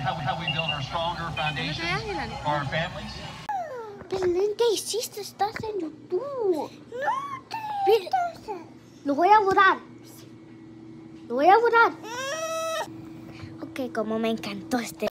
how we build our stronger foundations for our families. Belén, ¿qué hiciste? Estás en YouTube. No te lo voy a borrar. Lo voy a borrar. Ok, como me encantó este